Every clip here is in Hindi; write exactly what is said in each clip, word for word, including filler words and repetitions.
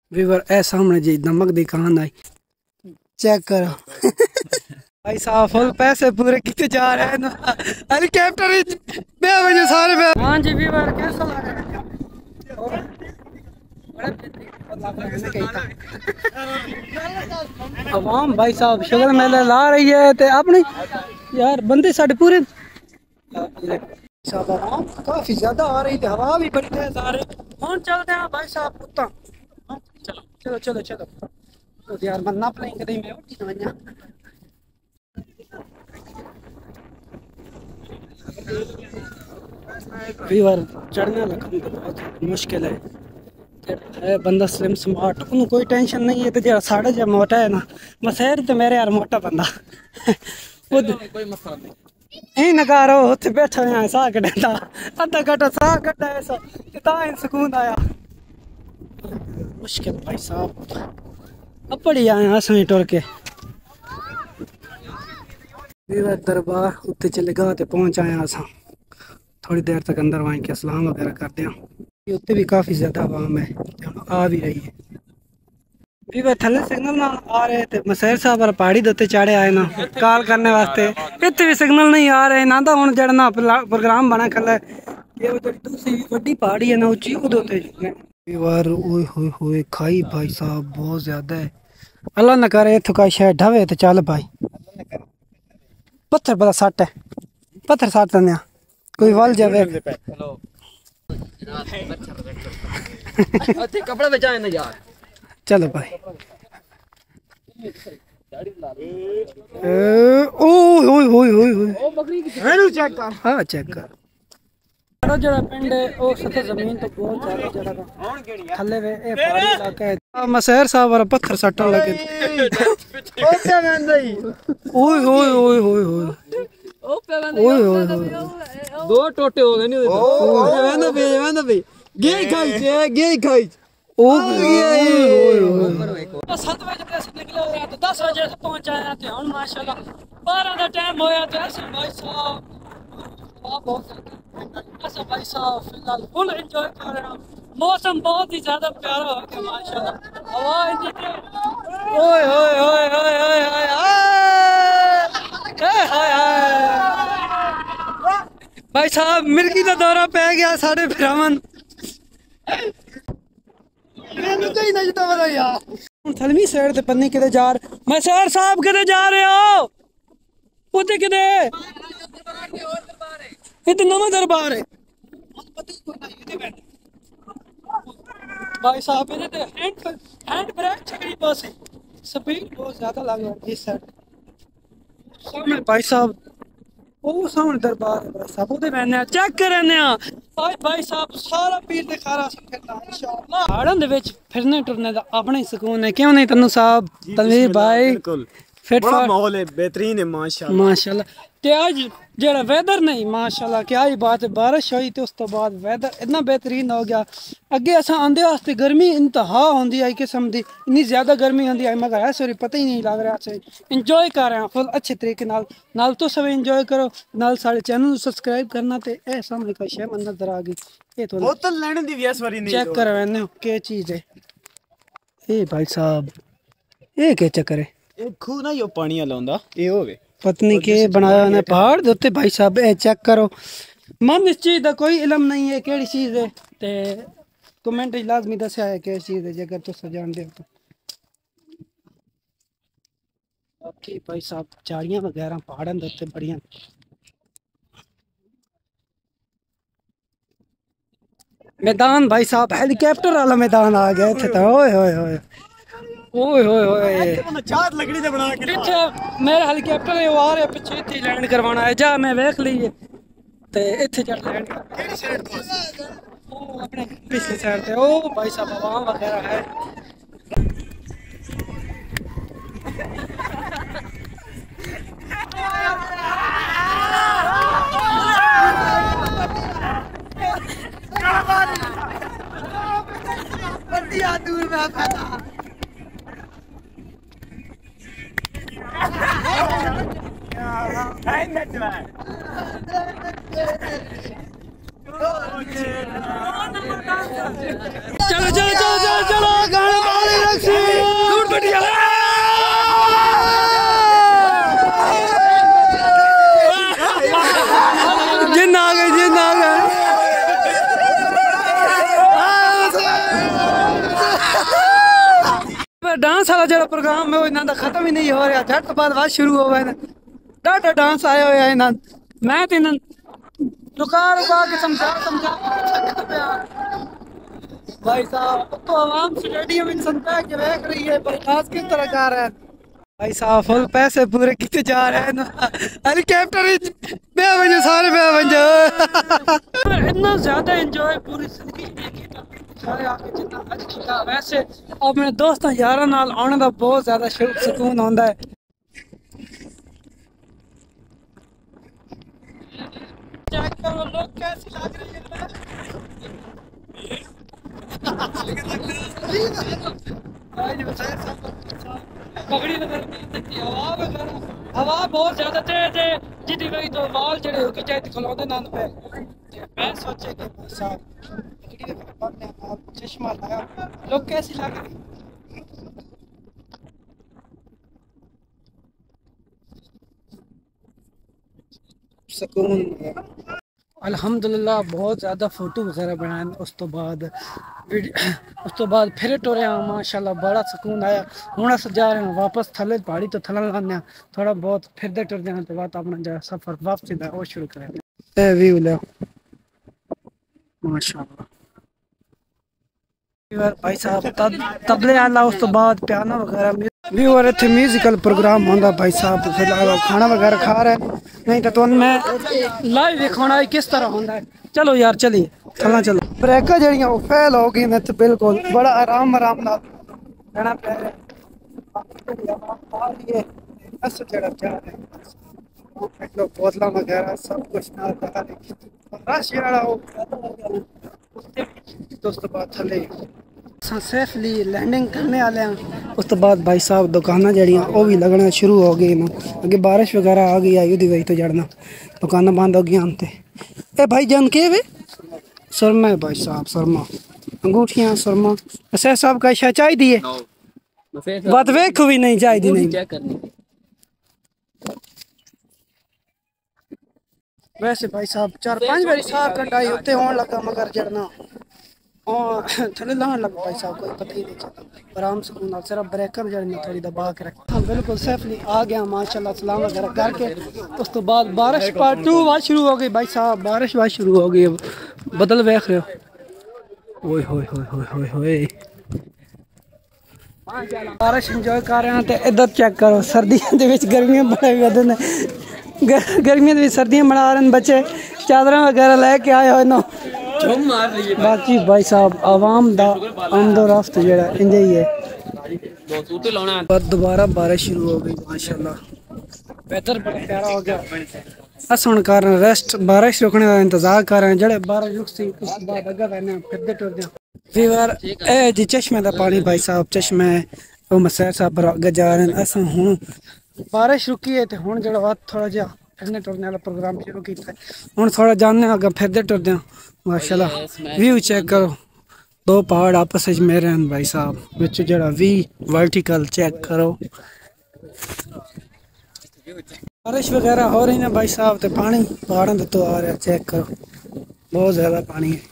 वीवर ए सामने जी नमक दी कान आई चेक करो भाई साहब फुल पैसे पूरे कितने जा रहे हैं ना हेलीकॉप्टर बे वजह सारे बे। हां जी वीवर कैसा लग रहा है अवाम भाई साहब शुगर मेले ला रही है ते अपनी यार बंदे साढ़े पूरे साहब काफी ज्यादा आ रही थी हवा भी बड़ी तेज आ रही। हम चलते हैं भाई साहब कुत्ता चलो चलो चलो चलो तो यार मन ना पलेंगे नहीं मैं उठी ना वीवर चढ़ने लगा बहुत मुश्किल है है बंदा स्लिम स्मार्ट उन्हें कोई टेंशन नहीं है तो जो साढ़े जो मोटा है ना मसैर तो मेरे यार मोटा बंदा कोई मसला नहीं यही नकारो उत्थे बैठा हुआ साह कढ़ा अद्धा घंटा साह कढ़ा ऐसा सुकून आया मुश्किल भाई साहब अपड़ी आए असं टुर के दरबार उत्ते चले गा ते पहुंच आए असा थोड़ी देर तक अंदर वहीं के सलाम वगैरह करते हैं उत्ते भी काफी ज्यादा आवाम है आ भी रही है भी थले सिग्नल ना आ रहे थे मसैर साहब वाला पहाड़ी दे चढ़े आए ना कॉल करने वास्ते इतने भी सिग्नल नहीं आ रहे ना तो हूँ जड़ा प्रोग्राम बना कल दूसरी बड़ी पहाड़ी है ना उची उदे खाई भाई साहब बहुत ज्यादा है अल्लाह न करे इतों का शायद ढवे तो चल भाई पत्थर पता सट है पत्थर सट दें कोई वल जावे कपड़ा बचाए ना यार चलो भाई हाँ चेक कर जरा पिंड है वो सतह जमीन तो बहुत ज्यादा जरा थल्ले वे ए पहाड़ी इलाका है मसैर साहब वाला पत्थर सटन लगे ओए ओए ओए ओए ओए दो टोटे हो गए नहीं वेंदा पे वेंदा पे गे खाई जे गे खाई ओ सात बजे से निकले हो तो दस बजे से पहुंच आया थे हुन माशाल्लाह बारह का टाइम होया तो ऐसे भाई साहब बहुत ऐसा भाई साहब फिलहाल फुल एंजॉय कर रहे हैं मौसम बहुत ही ज्यादा प्यारा हो गया माशाल्लाह हवा इतनी ओए ओए ओए ओए ओए हाय हाय भाई साहब मिर्गी का दौरा पै गया साढ़े फिरावन थलवी साइड ते पन्नी किते जा रहे मैं सर साहब किते जा रहे हो उते किते इते नवा दरबार है भाई साहब इधर ते हैंड हैंड ब्रेक छकड़ी पास है स्पीड बहुत ज्यादा लग रहा है इस साइड सामने भाई साहब ओ सामने दरबार है भाई साहब उधर रहने चेक करने आज भाई साहब सारा पीर दे खारा फिरना इंशाअल्लाह पहाड़ों दे विच फिरने टुरने दा अपना ही सुकून है क्यों नहीं तन्नू साहब तनवीर भाई बिल्कुल बड़ा माहौल है बेहतरीन है माशाल्लाह माशाल्लाह ते आज जेड़ा वेदर नहीं माशाल्लाह क्या ही बात है बारिश हुई तो उस तो बाद वेदर इतना बेहतरीन हो गया अगे असा आंदे वास्ते गर्मी इंतहा होंदी आई किस्म दी इतनी ज्यादा गर्मी होंदी आई मगर है सॉरी पता ही नहीं लग रहा से इंजॉय कर रहे हैं फुल अच्छे तरीके नाल नाल तो सब इंजॉय करो नाल सारे चैनल सब्सक्राइब करना ते ए सामने कोई शे मन नजर आ गई ए तो बोतल लेने दी व्यस वाली नहीं चेक कर मैंने क्या चीज है ए भाई साहब ये क्या चक्कर है एक खू ना यो पानी लाउंदा ए होवे पत्नी के बनाया ने पहाड़ दे उत्ते भाई साहब ए चेक करो मन इस चीज दा कोई इल्म नहीं है केड़ी चीज है ते कमेंट लाजमी दस्या है केड़ी चीज है जेकर तुस जानदे हो तो ओके भाई साहब झाड़ियां वगैरह पहाड़ां दे उत्ते बड़ियां मैदान भाई साहब हेलीकॉप्टर वाला मैदान आ गया थे तो ओए ओए ओए ओए ओए ओए चार लकड़ी से बना के पीछे मेरा हेलीकॉप्टर है वो आ रहा है पीछे इतनी लैंड करवाना है जा मैं देख ली ते इत्थे चढ़ लैंड केड़ी साइड तो ओ अपने पिछली साइड ते ओ भाई साहब आवाम वगैरह है बढ़िया दूर में फैला चलो चलो चलो चलो चलो गाना डांस वाला जो प्रोग्राम है वो इन्हों का खत्म ही नहीं हो रहा, झट तो बाद बात शुरू हो गए डाटा डांस आया हुआ है इन्हों मैं तो इन्हों रुका रुका के समझा समझा भाई साहब तो आवाम स्टेडियम इन संता के देख रही है पर खास किस तरह जा रहा है भाई साहब फुल पैसे पूरे कितने जा रहे हैं हेलीकॉप्टर बेवजह सारे बेवजह इतना ज्यादा एंजॉय पूरी जिंदगी सारे आके जितना अज किया वैसे अपने दोस्तों यारों नाल आने का बहुत ज्यादा सुकून आता है। चेक करो लोग कैसी लग रही है हवा बहुत ज्यादा तेज है जिदी वजह तो बाल जड़े हो चाहे खिलौने ना पे मैं सोचे कि साहब चश्मा लगा लोग कैसी लग रही सुकून अल्हम्दुलिल्लाह बहुत ज़्यादा फोटो वगैरह बनाए उस तो बाद उस तो बाद फिर टुरे माशाल्लाह बड़ा सुकून आया हूँ अस जा रहे हैं वापस थले पहाड़ी तो थला लाने थोड़ा बहुत फिरते टुरते हैं तो बाद अपना जो सफ़र वापसी का वो शुरू करें व्यू लो माशाल्लाह भाई साहब तबले आला उस तो बाद पियानो वगैरह व्यूअर इतने म्यूजिकल प्रोग्राम होंगे भाई साहब फिलहाल खाना वगैरह खा रहे हैं नहीं तो तुम मैं लाइव दिखाना किस तरह होता है। चलो यार चलिए चलना चलो ब्रेक जड़ियाँ वो फैल हो गई ने तो बिल्कुल बड़ा आराम आराम नाल रहना पै रहा बोतल वगैरह सब कुछ रश उस तो बाद थले सेफली लैंडिंग करने वाले हैं उस तो बाद भाई साहब दुकाना जड़ियाँ वो भी लगना शुरू हो गई ना अगे बारिश वगैरह आ गई आई उदी वजह तो जड़ना दुकाना बंद हो गई हमते ए भाई जान के वे सुरमा है भाई साहब सुरमा अंगूठियाँ सुरमा सह साहब का शायद चाय दी है बात वेख भी नहीं चाय दी नहीं वैसे भाई साहब चार पांच बारी साहब कटाई होते होने लगा मगर जड़ना और थले लाने लगा भाई साहब कोई पता ही नहीं चलता आराम से कूदा सिर्फ ब्रेकर जड़ने थोड़ी दबा के रखा हाँ बिल्कुल सेफली आ गया माशाल्लाह सलाम वगैरह करके उस तो बाद बारिश पार्ट टू बात शुरू हो गई भाई साहब बारिश बात शुरू हो गई बदल वेख रहे हो ओए होए होए होए होए होए बारिश इंजॉय कर रहे हैं तो इधर चेक करो सर्दियों के गर्मियां बड़े वधे ने गर्मियों के सर्दियां बना रहे हैं बच्चे चादर वगैरह लेके आए हो ना बाकी भाई साहब आवाम दा आमदोरफ्त जेड़ा इंज ही है दोबारा बारिश शुरू हो गई माशाल्लाह वेदर बड़ा प्यारा हो गया अस हुण कर रहे रेस्ट बारिश रुकने का इंतजार कर रहे हैं जड़े बारिश रुक सी उस बाद अगर रहने फिरदे टुरदे फीवर ए जी चश्मे का पानी भाई साहब चश्मे वो मसैर साहब पर अगर जा रहे हैं अस हुण बारिश रुकी है तो हुण जड़ा थोड़ा जिहा फिरने टुरने वाला प्रोग्राम शुरू किया हुण थोड़ा जाने अगर फिरदे टुरदे माशाल्लाह व्यू चेक करो दो पहाड़ आपस में मेरे हैं भाई साहब विच जड़ा वी वर्टिकल चेक करो बारिश वगैरह हो रही है भाई साहब तो पानी पहाड़ों से तो आ रहा चेक करो बहुत ज्यादा पानी है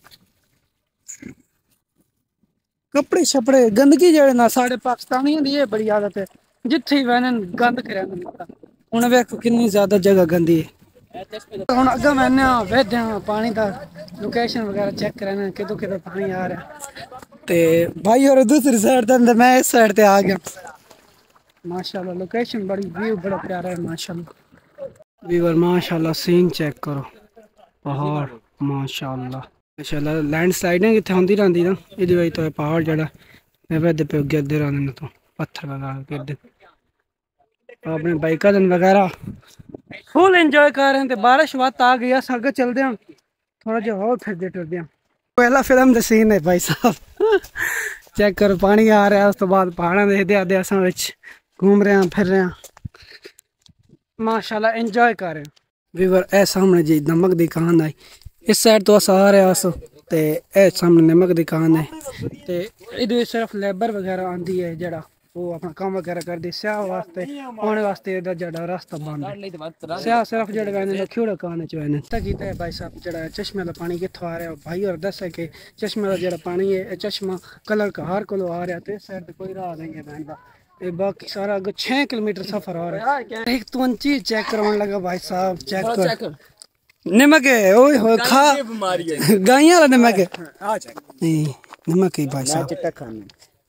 कपड़े छपड़े गंदगी जड़े ना साढ़े पाकिस्तानियों की ये बड़ी आदत है जिथे ही वहन गंद कर हूँ वेखो कितनी ज्यादा जगह गंदी है हम अगर मैंने वेद पानी का लोकेशन वगैरह चेक कराना कितों कितों पानी आ रहा तो भाई और दूसरी साइड तो मैं इस साइड पे आ गया माशाल्लाह लोकेशन बड़ी व्यू बड़ा प्यारा है माशाल्लाह व्यूअर माशाल्लाह सीन चेक करो पहाड़ माशाल्लाह माशाल्लाह लैंड स्लाइडिंग इतने होंदी रहती ना ये वजह तो पहाड़ जड़ा वेद पे गिरते रहते तो पत्थर वगैरह गिरते अपने बाइक वगैरह फुल एंजॉय कर रहे हैं बारिश वत आ गई अस अगर चलते हैं थोड़ा जो और फिरते टुरते हैं पहला फिल्म का सीन है भाई साहब चेक करो पानी आ रहा है उस तो बाद पहाड़ा देखते आते अस घूम रहे हैं फिर रहे हैं माशाल्लाह एंजॉय कर रहे हैं व्यूअर ए सामने जी नमक की दुकान आई इस साइड तो अस आ रहे अस ते ए सामने नमक की दुकान है ते इधर सिर्फ लेबर वगैरह आती है जड़ा वो अपना काम वगैरह कर दी स्याह वास्ते आने वास्ते इधर जड़ा रास्ता बंद है। स्याह सिर्फ जड़े वैने लोग खियोड़ा काने च वैने तक कीता है भाई साहब जड़ा चश्मे का पानी कित्थों आ रहा है भाई और दस है कि चश्मे का जड़ा पानी है चश्मा कलर का हर कोलो आ रहा है साइड पे कोई राह नहीं है बहन ये बाकी सारा अगर छह किलोमीटर सफर आ रहा है। एक तो चीज चेक करवाने लगा भाई साहब चेक कर नमक है ओए हो खा गाइयां वाला नमक है नमक है भाई साहब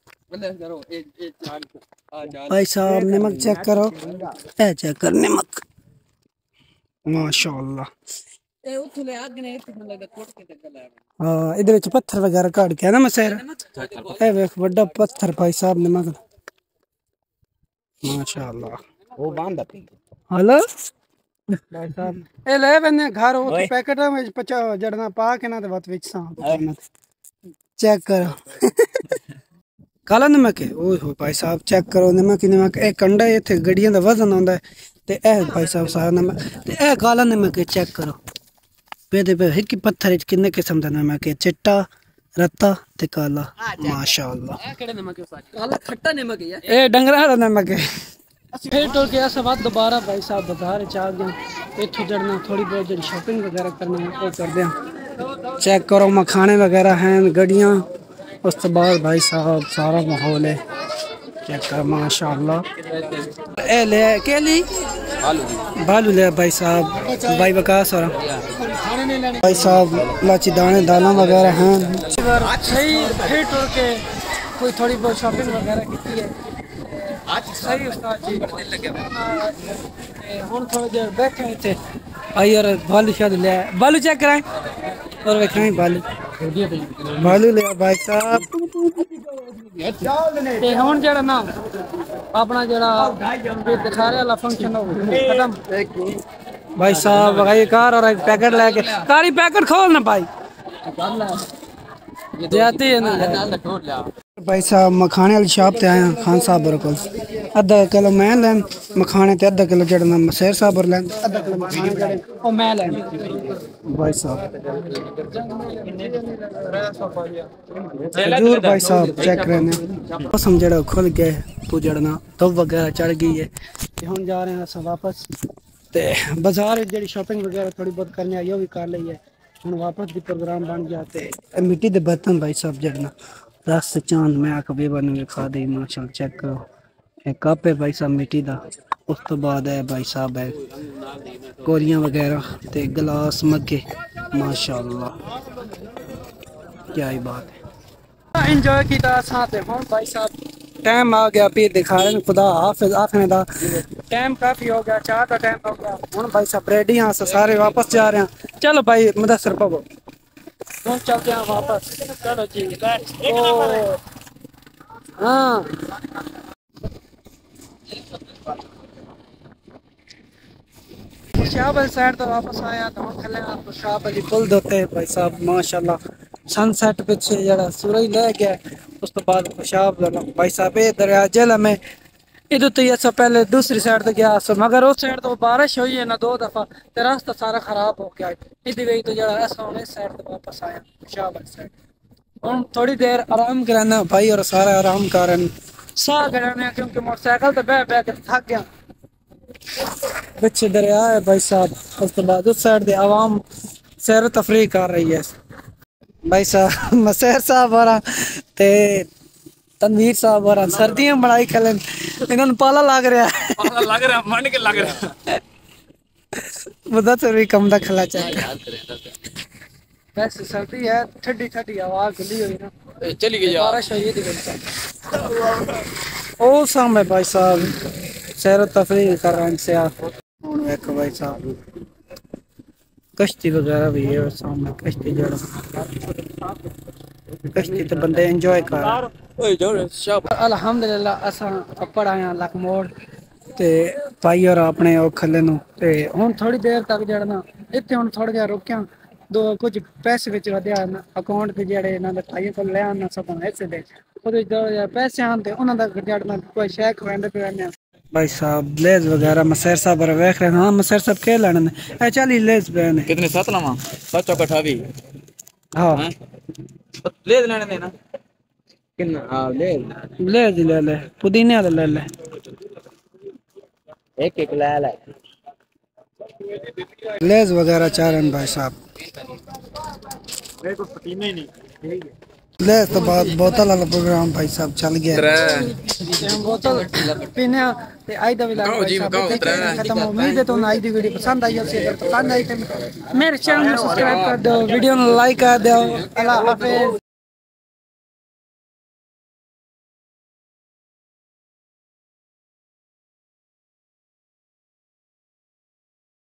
भाई साहब नमक चेक करो ए चेक कर नमक माशाअल्लाह हाँ इधर पत्थर वगैरह काट के है ना मसैर ए वेख बड़ा पत्थर भाई साहब नमक माशाअल्लाह वो बांध हेलो भाई साहब ए ले बने घर वो पैकेट में पचा जड़ना पा के ना ते बात विच सा चेक करो काला नमक है ओए हो भाई साहब चेक करो नमक नमक ए कंडा इथे गड्डियां दा वजन आंदा है ते ए भाई साहब सारा नमक ते ए काला नमक है चेक करो पेदे पे एक पत्थर च किन्ने किस्म दा नमक है चिट्टा रत्ता ते काला माशाअल्लाह ए केड़े नमक है काला खट्टा नमक है ए डंगरा दा नमक है फिर तो क्या सब दोबारा भाई साहब बाजार च आ गए इथों जड़ना थोड़ी बहुत जी शॉपिंग वगैरह करनी वो कर दें चेक करो मखाने वगैरह हैं गड्डियाँ उस तो बाद भाई साहब सारा माहौल है चेक कर माशाअल्लाह ए ले के ली बालू ले भाई साहब भाई बकास और भाई साहब लाची दाने दाना वगैरह हैं सही फिर टूर के कोई थोड़ी बहुत शॉपिंग वगैरह की है सही उस्ताद जी हुन थोड़ी देर बैठे थे आई और बालू शायद ले बालू चेक कराएं और वेखें बालू बालू ले भाई साहब ते हुन जेड़ा ना अपना जेड़ा दिखारे वाला फंक्शन हो खत्म भाई साहब भाई कार और एक पैकेट लेके कारी पैकेट खोल ना भाई जाती है ना भाई साहब मखाने वाली शॉप ते आया खान साहब बिल्कुल अद्धा किलो मैं लैन मखाने ते अद्धा किलो जड़ना मसेर साहब और लैन अद्धा किलो मखाने जड़े ओ मैं लैन भाई साहब खजूर भाई साहब चेक करने मौसम जड़ा खुल गए तो जड़ना धुप वगैरह चढ़ गई है ते हुन जा रहे हैं सब वापस ते बाजार जेडी शॉपिंग वगैरह थोड़ी बहुत करने आई वो भी कर ली है हुन वापस भी प्रोग्राम बन जाते मिट्टी दे बर्तन भाई साहब जड़ना रस चांद मैं आख बेबन में खा दी माशाल्लाह चेक करो एक कप है भाई साहब मिट्टी दा उस तो बाद है भाई साहब है कोरियां वगैरह ते गिलास मग्गे माशाल्लाह क्या ही बात है एंजॉय कीता साथ हुन भाई साहब टाइम आ गया फिर दिखा रहे खुदा हाफिज आखने दा टाइम काफी हो गया चार का टाइम हो गया हुन भाई साहब रेडी हां सारे वापस जा रहे हैं चलो भाई मुदस्सर पवो हम चलते हैं वापस चलो जी ओ हाँ शाहब अली साइड तो वापस आया तो हम खले आपको शाहब अली पुल दोते भाई साहब माशाल्लाह सनसेट पीछे जरा सूरज ले गया उस तो बाद शाहब भाई साहब ये दरिया जेल में इधर तो ये सब पहले दूसरी साइड तक गया सो मगर उस साइड तो बारिश हुई है ना दो दफा तो रास्ता सारा खराब हो गया इधर वही तो जरा ऐसा होने साइड तो वापस आया शाहब अली साइड हम थोड़ी देर आराम कराना भाई और सारा आराम करन साह कराने क्योंकि मोटरसाइकिल तो बह बह के थक गया पीछे दरिया है भाई साहब उस तो बाद उस साइड दे आवाम सैर तफरीह कर रही है भाई साहब मसैर साहब और ते तनवीर साहब और सर्दियां बनाई खेलन इन्होंने पाला लग रहा है पाला लग रहा मन के लग रहा बता तो भी कम दा खला चाहिए वैसे सर्दी है ठंडी ठंडी हवा खुली हुई ना चली गई बारिश हुई है ओ सामने भाई साहब सैर तफरीह कर रहे हैं से आप देखो भाई साहब कश्ती वगैरह भी है और सामने कश्ती जड़ा कश्ती तो बंदे एंजॉय कर अल्हम्दुलिल्लाह असा पकड़ आया लखमोड़ ते भाई और अपने ओ खले नु ते हुन थोड़ी देर तक जड़ना इत्थे हुन थोड़ा जिहा रुकिया दो कुछ पैसे विच वधिया अकाउंट ते जेड़े इन्हां दे भाई को ले आना सब ऐसे दे ओदे दो पैसे आंदे उन्हां दा जड़ना कोई शै खवेंदे पे भाई साहब लेज वगैरह मसैर साहब और वेख रहे हाँ मसैर साहब के लेने ने ए चली लेज बहन कितने सात लावा सात चौक अठावी हाँ लेज लेने ने ना कितना हाँ ले ले जी ले ले पुदीने वाला ले ले एक एक ले ले लेज वगैरह चाह रहे हैं भाई साहब। मेरे को पतीने ही नहीं लेज तो बहुत बोतल वाला प्रोग्राम भाई साहब चल गया। बोतल पीने ते आई दा विला भाई साहब खत्म। उम्मीद है तो आई दी वीडियो पसंद आई होगी। अगर पसंद आई तो मेरे चैनल को सब्सक्राइब कर दो, वीडियो को लाइक कर दो। अल्लाह हाफिज।